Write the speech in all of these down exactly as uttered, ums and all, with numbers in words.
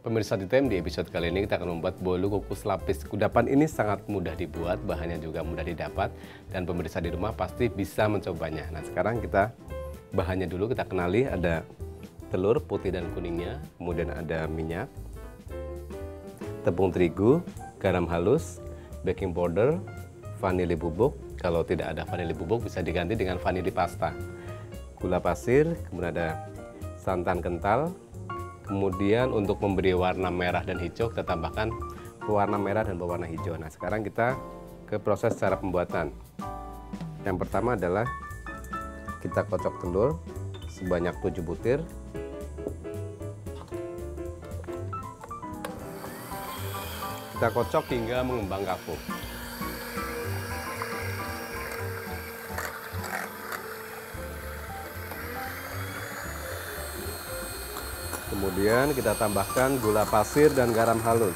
Pemirsa D T M, di episode kali ini kita akan membuat bolu kukus lapis. Kudapan ini sangat mudah dibuat, bahannya juga mudah didapat, dan pemirsa di rumah pasti bisa mencobanya. Nah, sekarang kita bahannya dulu kita kenali. Ada telur putih dan kuningnya, kemudian ada minyak, tepung terigu, garam halus, baking powder, vanili bubuk. Kalau tidak ada vanili bubuk bisa diganti dengan vanili pasta, gula pasir, kemudian ada santan kental. Kemudian untuk memberi warna merah dan hijau kita tambahkan pewarna merah dan pewarna hijau. Nah, sekarang kita ke proses cara pembuatan. Yang pertama adalah kita kocok telur sebanyak tujuh butir. Kita kocok hingga mengembang kaku. Kemudian kita tambahkan gula pasir dan garam halus.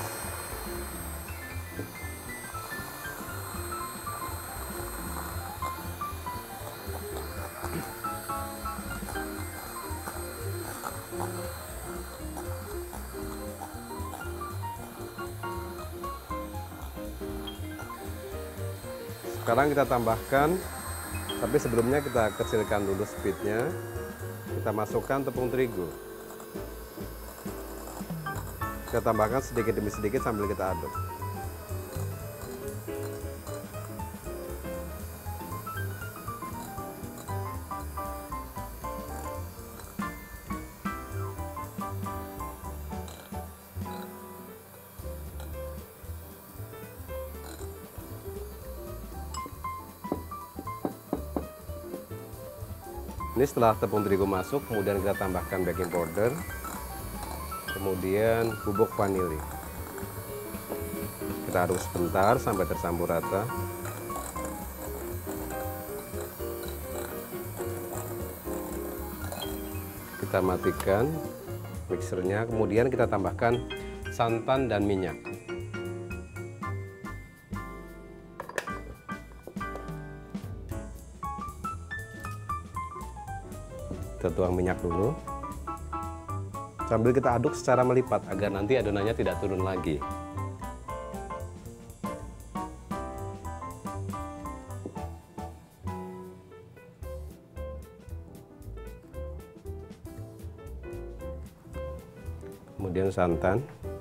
Sekarang kita tambahkan, tapi sebelumnya kita kecilkan dulu speednya. Kita masukkan tepung terigu. Kita tambahkan sedikit demi sedikit sambil kita aduk. Ini setelah tepung terigu masuk, kemudian kita tambahkan baking powder, kemudian bubuk vanili. Kita aduk sebentar sampai tercampur rata. Kita matikan mixernya, kemudian kita tambahkan santan dan minyak. Kita tuang minyak dulu. Sambil kita aduk secara melipat agar nanti adonannya tidak turun lagi. Kemudian santan.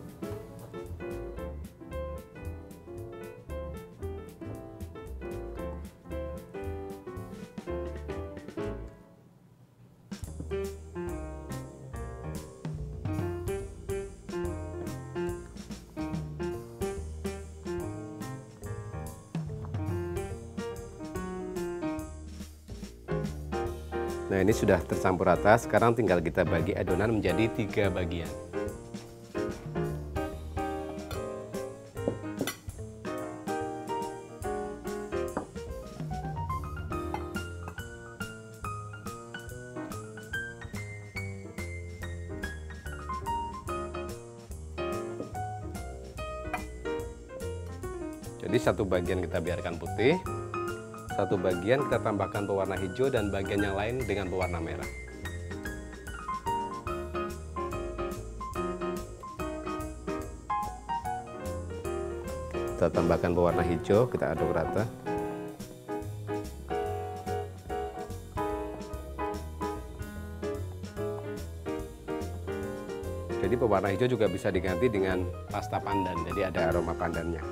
Nah, ini sudah tercampur rata. Sekarang tinggal kita bagi adonan menjadi tiga bagian. Jadi satu bagian kita biarkan putih, satu bagian kita tambahkan pewarna hijau, dan bagian yang lain dengan pewarna merah. Kita tambahkan pewarna hijau, kita aduk rata. Jadi pewarna hijau juga bisa diganti dengan pasta pandan, jadi ada aroma pandannya.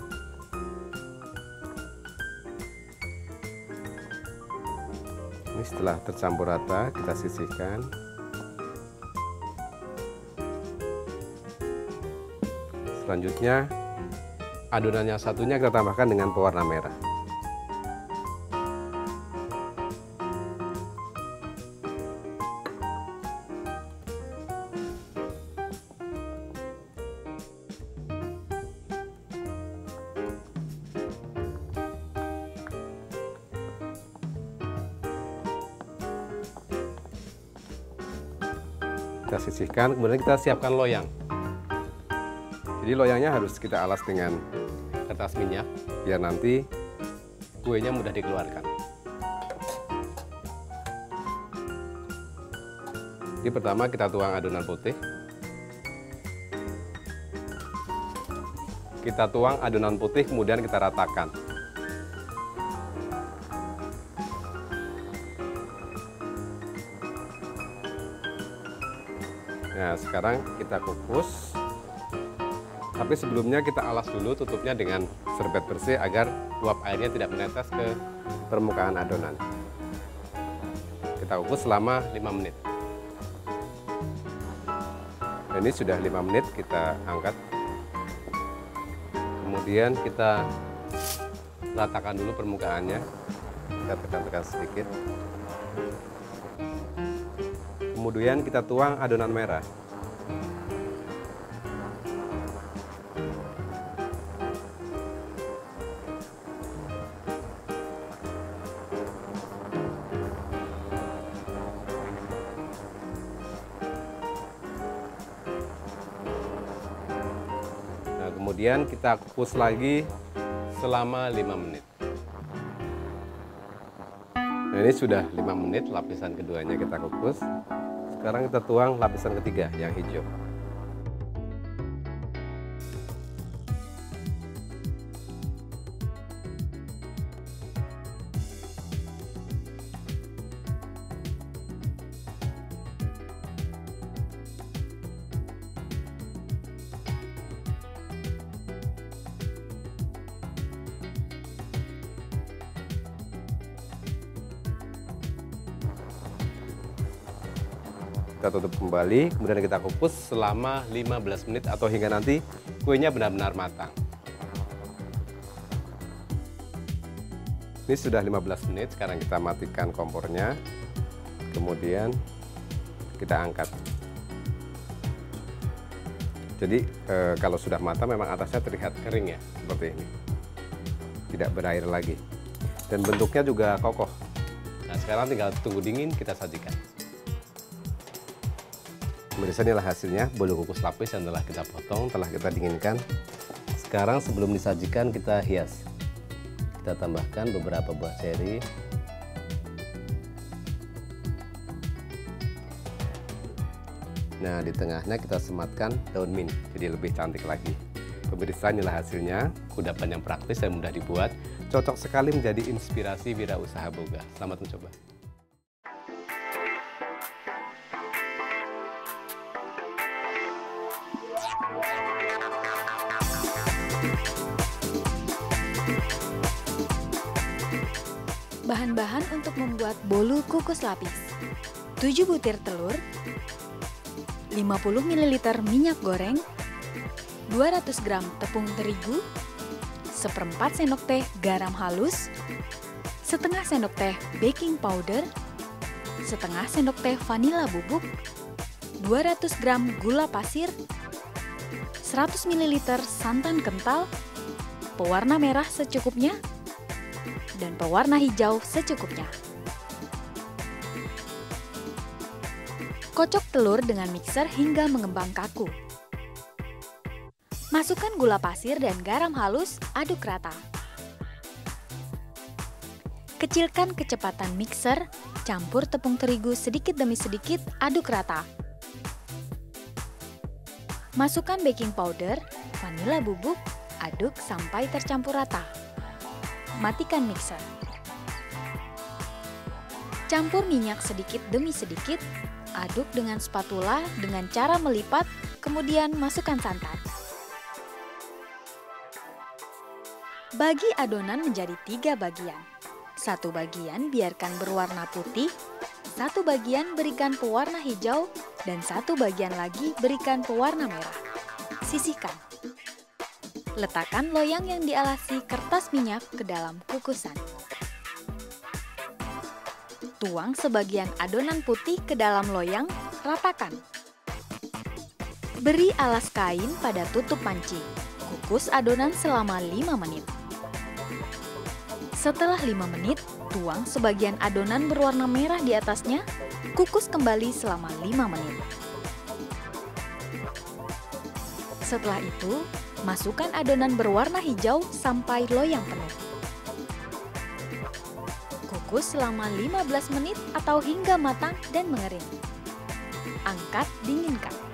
Ini setelah tercampur rata, kita sisihkan. Selanjutnya, adonan yang satunya kita tambahkan dengan pewarna merah. Kita sisihkan, kemudian kita siapkan loyang. Jadi loyangnya harus kita alas dengan kertas minyak biar nanti kuenya mudah dikeluarkan. Jadi pertama kita tuang adonan putih. Kita tuang adonan putih, kemudian kita ratakan. Nah, sekarang kita kukus. Tapi sebelumnya kita alas dulu tutupnya dengan serbet bersih agar uap airnya tidak menetes ke permukaan adonan. Kita kukus selama lima menit. Dan ini sudah lima menit, kita angkat. Kemudian kita ratakan dulu permukaannya. Kita tekan-tekan sedikit. Kemudian kita tuang adonan merah. Nah, kemudian kita kukus lagi selama lima menit. Nah, ini sudah lima menit, lapisan keduanya kita kukus. Sekarang kita tuang lapisan ketiga yang hijau. Kita tutup kembali, kemudian kita kukus selama lima belas menit atau hingga nanti kuenya benar-benar matang. Ini sudah lima belas menit, sekarang kita matikan kompornya. Kemudian kita angkat. Jadi e, kalau sudah matang memang atasnya terlihat kering ya, seperti ini. Tidak berair lagi. Dan bentuknya juga kokoh. Nah, sekarang tinggal tunggu dingin, kita sajikan. Pemirsa, inilah hasilnya bolu kukus lapis yang telah kita potong, telah kita dinginkan. Sekarang sebelum disajikan kita hias. Kita tambahkan beberapa buah ceri. Nah, di tengahnya kita sematkan daun mint, jadi lebih cantik lagi. Pemirsa, inilah hasilnya, kudapan yang praktis dan mudah dibuat, cocok sekali menjadi inspirasi wirausaha boga. Selamat mencoba. Bahan-bahan untuk membuat bolu kukus lapis: tujuh butir telur, lima puluh mililiter minyak goreng, dua ratus gram tepung terigu, seperempat sendok teh garam halus, setengah sendok teh baking powder, setengah sendok teh vanila bubuk, dua ratus gram gula pasir, seratus mililiter santan kental, pewarna merah secukupnya, dan pewarna hijau secukupnya. Kocok telur dengan mixer hingga mengembang kaku. Masukkan gula pasir dan garam halus, aduk rata. Kecilkan kecepatan mixer, campur tepung terigu sedikit demi sedikit, aduk rata. Masukkan baking powder, vanila bubuk, aduk sampai tercampur rata. Matikan mixer. Campur minyak sedikit demi sedikit, aduk dengan spatula dengan cara melipat, kemudian masukkan santan. Bagi adonan menjadi tiga bagian. Satu bagian biarkan berwarna putih, satu bagian berikan pewarna hijau, dan satu bagian lagi berikan pewarna merah. Sisihkan. Letakkan loyang yang dialasi kertas minyak ke dalam kukusan. Tuang sebagian adonan putih ke dalam loyang, ratakan. Beri alas kain pada tutup panci. Kukus adonan selama lima menit. Setelah lima menit, tuang sebagian adonan berwarna merah di atasnya, kukus kembali selama lima menit. Setelah itu, masukkan adonan berwarna hijau sampai loyang penuh. Kukus selama lima belas menit atau hingga matang dan mengering. Angkat, dinginkan.